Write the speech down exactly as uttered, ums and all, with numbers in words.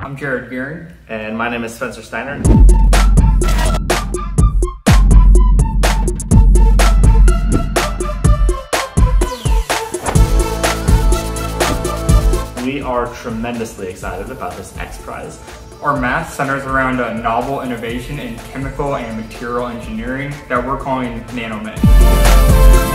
I'm Jared Gearing. And my name is Spencer Steiner. We are tremendously excited about this XPRIZE. Our math centers around a novel innovation in chemical and material engineering that we're calling NanoMe.